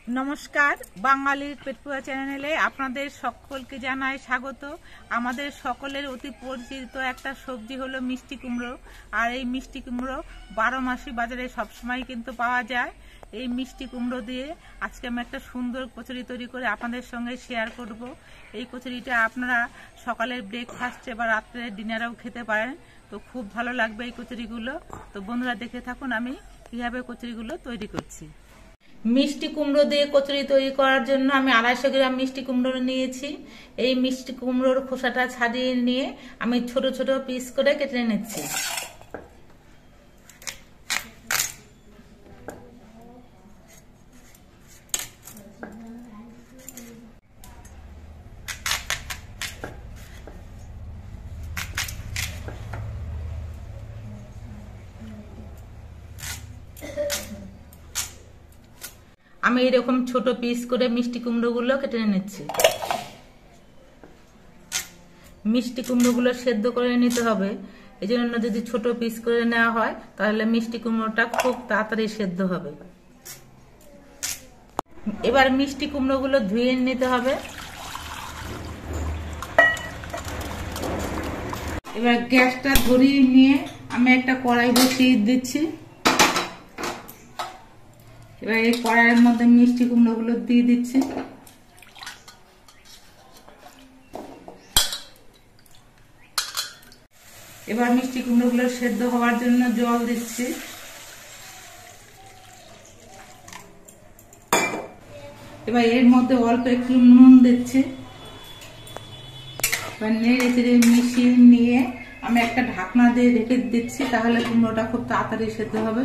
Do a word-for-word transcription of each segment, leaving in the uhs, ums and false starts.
নমস্কার, বাঙালির পেটপুয়া চ্যানেলে আপনাদের সকলকে জানাই স্বাগত। আমাদের সকলের অতি পরিচিত একটা সবজি হলো মিষ্টি কুমড়ো। আর এই মিষ্টি কুমড়ো বারো মাসই বাজারে সবসময় কিন্তু পাওয়া যায়। এই মিষ্টি কুমড়ো দিয়ে আজকে আমি একটা সুন্দর কচুরি তৈরি করে আপনাদের সঙ্গে শেয়ার করব। এই কচুরিটা আপনারা সকালের ব্রেকফাস্টে বা রাত্রের ডিনারেও খেতে পারেন। তো খুব ভালো লাগবে এই কচুরিগুলো। তো বন্ধুরা দেখে থাকুন আমি কীভাবে কচুরিগুলো তৈরি করছি। মিষ্টি কুমড়ো দিয়ে কচুরি তৈরি করার জন্য আমি আড়াইশো গ্রাম মিষ্টি কুমড়ো নিয়েছি। এই মিষ্টি কুমড়োর খোসাটা ছাড়িয়ে নিয়ে আমি ছোট ছোট পিস করে কেটে নিচ্ছি। আমি এরকম ছোট পিস করে মিষ্টি কুমড়োগুলো কেটে নিচ্ছি। মিষ্টি কুমড়োগুলো সেদ্ধ করে নিতে হবে, এই জন্য যদি ছোট পিস করে নেওয়া হয় তাহলে মিষ্টি কুমড়োটা খুব তাড়াতাড়ি সেদ্ধ হবে। এবার মিষ্টি কুমড়োগুলো ধুয়ে নিতে হবে। এবার গ্যাসটা ধরিয়ে নিয়ে আমি একটা কড়াই বসিয়ে দিচ্ছি। এবার এই কড়াইয়ের মধ্যে মিষ্টি কুমড়োগুলো দিয়ে দিচ্ছি। এবার মিষ্টি কুমড়োগুলো সেদ্ধ হওয়ার জন্য জল দিচ্ছি। এবার এর মধ্যে অল্প একটু নুন দিচ্ছি। এবার নেড়ে চেড়ে মিশিয়ে নিয়ে আমি একটা ঢাকনা দিয়ে রেখে দিচ্ছি, তাহলে কুমড়োটা খুব তাড়াতাড়ি সেদ্ধ হবে।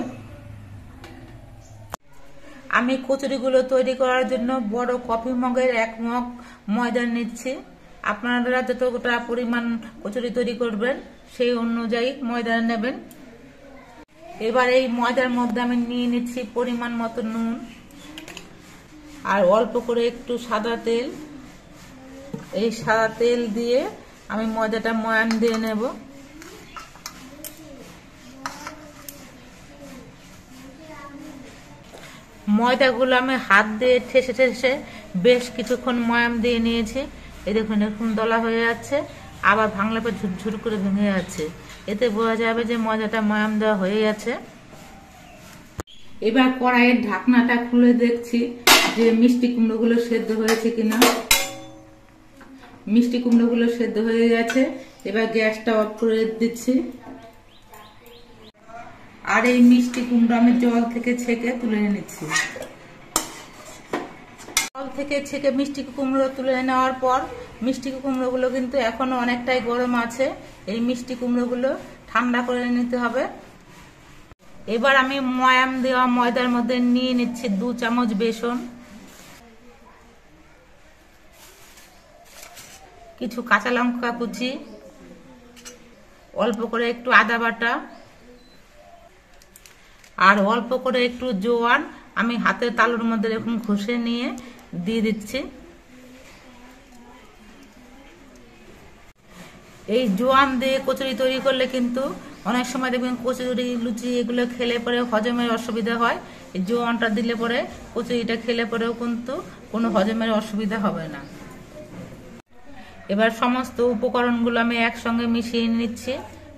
আমি কচুরিগুলো তৈরি করার জন্য বড় কফি মগের এক মগ ময়দা নিচ্ছি। আপনারা যতটা পরিমাণ কচুরি তৈরি করবেন সেই অনুযায়ী ময়দা নেবেন। এবার এই ময়দার মধ্যে আমি নিয়ে নিচ্ছি পরিমাণ মতো নুন আর অল্প করে একটু সাদা তেল। এই সাদা তেল দিয়ে আমি ময়দাটা ময়ান দিয়ে নেব। ময়দাগুলো আমি হাত দিয়ে ঠেসে ঠেসে বেশ কিছুক্ষণ ময়াম দিয়ে নিয়েছি। এই দেখুন এরকম দলা হয়ে যাচ্ছে, আবার ভাঙলে পর ঝুরঝুর করে ভেঙে যাচ্ছে। এতে বোঝা যাবে যে ময়দাটা ময়াম দেওয়া হয়ে গেছে। এবার কড়াইয়ের ঢাকনাটা খুলে দেখছি যে মিষ্টি কুমড়োগুলো সেদ্ধ হয়েছে কিনা। মিষ্টি কুমড়োগুলো সেদ্ধ হয়ে গেছে। এবার গ্যাসটা অফ করে দিচ্ছি। আর এই মিষ্টি কুমড়ো আমি জল থেকে ছেঁকে তুলে নিচ্ছি। জল থেকে ছেঁকে মিষ্টি কুমড়ো তুলে নেওয়ার পর মিষ্টি কুমড়োগুলো কিন্তু এখনো অনেকটাই গরম আছে। এই মিষ্টি কুমড়োগুলো ঠান্ডা করে নিতে হবে। এবার আমি ময়াম দেওয়া ময়দার মধ্যে নিয়ে নিচ্ছি দু চামচ বেসন, কিছু কাঁচা লঙ্কা কুচি, অল্প করে একটু আদা বাটা আর অল্প করে একটু জোয়ান আমি হাতের তালুর মধ্যে এরকম ঘষে নিয়ে দিয়ে দিচ্ছি। এই জোয়ান দিয়ে কচুরি তৈরি করলে কিন্তু অনেক সময় দেখবেন কচুরি লুচি এগুলো খেলে পরে হজমের অসুবিধা হয়। এই জোয়ানটা দিলে পরে কচুরিটা খেলে পরেও কিন্তু কোনো হজমের অসুবিধা হবে না। এবার সমস্ত উপকরণগুলো আমি একসঙ্গে মিশিয়ে নিচ্ছি।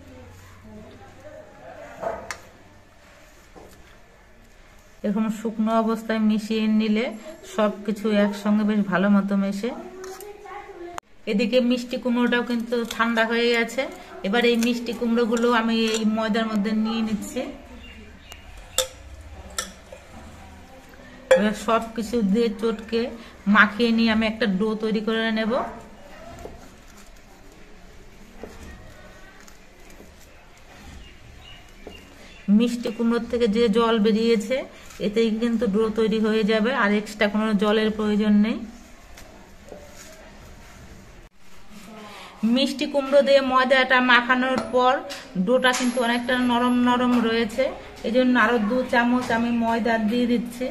এরকম শুকনো অবস্থায় মিশিয়ে নিলে সবকিছু একসঙ্গে বেশ ভালো মতো মেশে। এদিকে মিষ্টি কুমড়োটাও কিন্তু ঠান্ডা হয়ে গেছে। এবার এই মিষ্টি কুমড়োগুলো আমি এই ময়দার মধ্যে নিয়ে নিচ্ছি। এবার সবকিছু দিয়ে চটকে মাখিয়ে নিয়ে আমি একটা ডো তৈরি করে নেব। মিষ্টি কুমড়োর থেকে যে জল বেরিয়েছে এতেই কিন্তু ডো তৈরি হয়ে যাবে, আর এক্সট্রা কোনো জলের প্রয়োজন নেই। মিষ্টি কুমড়ো দিয়ে ময়দাটা মাখানোর পর ডোটা কিন্তু অনেকটা নরম নরম রয়েছে, এই জন্য আরো দু চামচ আমি ময়দা দিয়ে দিচ্ছি।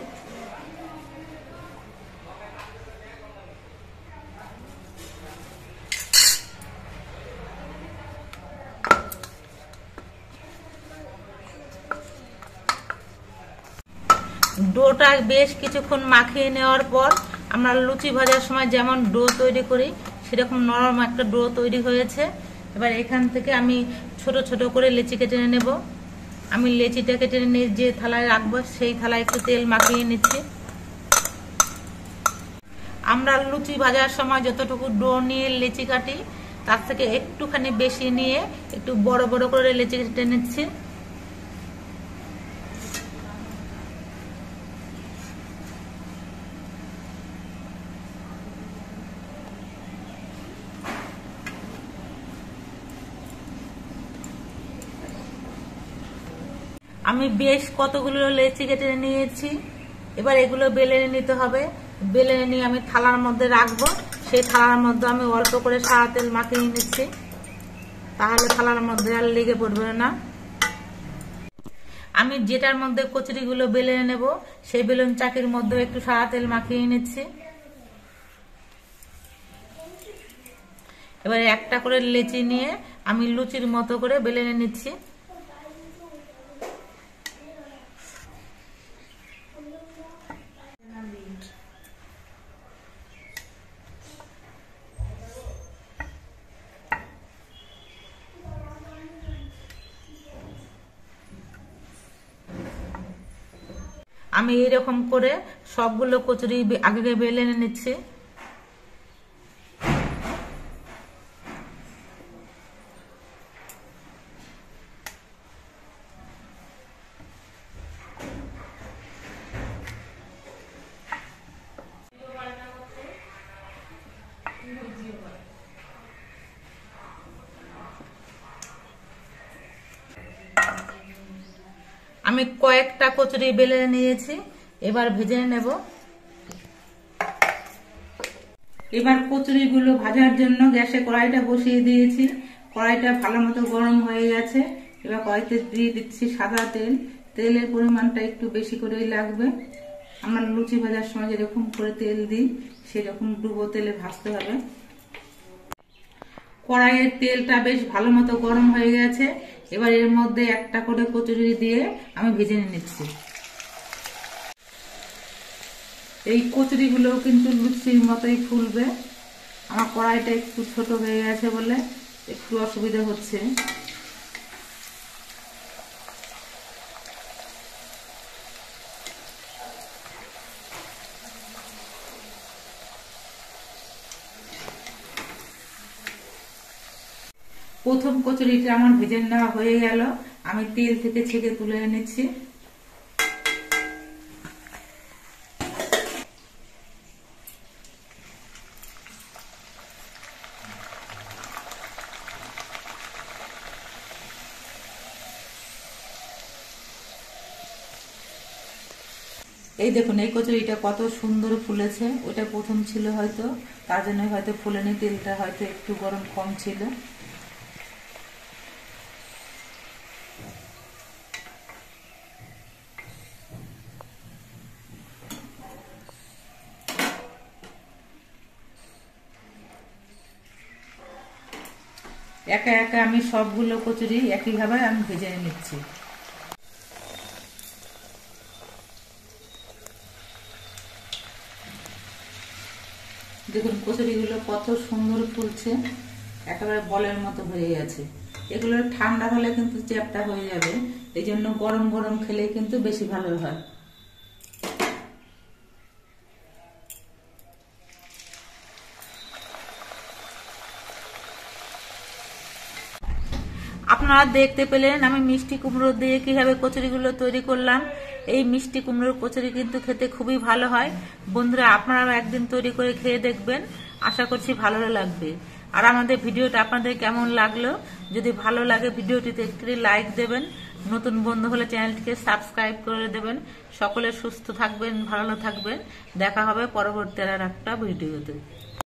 ডো ডোটা বেশ কিছুক্ষণ মাখিয়ে নেওয়ার পর আমরা লুচি ভাজার সময় যেমন ডো তৈরি করি সেরকম নরম একটা ডো তৈরি হয়েছে। এবার এখান থেকে আমি ছোট ছোট করে লেচি কেটে নেব। আমি লেচিটা কেটে নিয়ে যে থালায় রাখবো সেই থালায় একটু তেল মাখিয়ে নিচ্ছি। আমরা লুচি ভাজার সময় যতটুকু ডো নিয়ে লেচি কাটি তার থেকে একটুখানি বেশি নিয়ে একটু বড় বড় করে লেচি কেটে নিচ্ছি। আমি বেশ কতগুলো লেচি কেটে নিয়েছি। এবার এগুলো বেলে নিতে হবে। বেলে নিয়ে আমি থালার মধ্যে রাখবো। সেই থালার মধ্যে আমি অল্প করে সাদা তেল মাখিয়ে নিচ্ছি, তাহলে থালার মধ্যে আর লেগে পড়বে না। আমি যেটার মধ্যে কচুরিগুলো বেলে নেব সেই বেলুন চাকির মধ্যে একটু সাদা তেল মাখিয়ে নিচ্ছি। এবার একটা করে লেচি নিয়ে আমি লুচির মতো করে বেলে নিচ্ছি। আমি এইরকম করে সবগুলো কচুরি আগে বেলে নিচ্ছি। আমি কয়েকটা কচুরি বেলে নিয়েছি, এবার ভেজে নেব। এবার কচুরিগুলো ভাজার জন্য গ্যাসে কড়াইটা বসিয়ে দিয়েছি। কড়াইটা ভালো মতো গরম হয়ে গেছে। এবার কড়াইতে দিয়ে দিচ্ছি সাদা তেল। তেলের পরিমাণটা একটু বেশি করেই লাগবে। আমরা লুচি ভাজার সময় যেরকম করে তেল দিই সেরকম ডুবো তেলে ভাজতে হবে। কড়াইয়ের তেলটা বেশ ভালো মতো গরম হয়ে গেছে। এবার এর মধ্যে একটা করে কচুরি দিয়ে আমি ভেজে নিচ্ছি। এই কচুরিগুলো কিন্তু লুচির মতোই ফুলবে। আমার কড়াইটা একটু ছোট হয়ে গেছে বলে একটু অসুবিধা হচ্ছে। প্রথম কচুরিটা আমার ভেজে নেওয়া হয়ে গেল। আমি তেল থেকে ছেঁকে তুলে এনেছি। এই দেখুন এই কচুরিটা কত সুন্দর ফুলেছে। ওটা প্রথম ছিল হয়তো, তার জন্য হয়তো ফুলেনি, তেলটা হয়তো একটু গরম কম ছিল। একা একা আমি সবগুলো কচুরি একইভাবে আমি ভেজে নিচ্ছি। দেখুন কচুরিগুলো কত সুন্দর ফুলছে, একেবারে বলের মতো হয়ে গেছে। এগুলো ঠান্ডা হলে কিন্তু চ্যাপটা হয়ে যাবে, এই জন্য গরম গরম খেলে কিন্তু বেশি ভালো হয়। আপনারা দেখতে পেলেন আমি মিষ্টি কুমড়ো দিয়ে কিভাবে কচুরিগুলো তৈরি করলাম। এই মিষ্টি কুমড়োর কচুরি কিন্তু খেতে খুবই ভালো হয়। বন্ধুরা আপনারাও একদিন তৈরি করে খেয়ে দেখবেন, আশা করছি ভালো লাগবে। আর আমাদের ভিডিওটা আপনাদের কেমন লাগলো, যদি ভালো লাগে ভিডিওটিতে একটি লাইক দেবেন, নতুন বন্ধু হলে চ্যানেলটিকে সাবস্ক্রাইব করে দেবেন। সকলে সুস্থ থাকবেন, ভালো থাকবেন। দেখা হবে পরবর্তী আর একটা ভিডিওতে।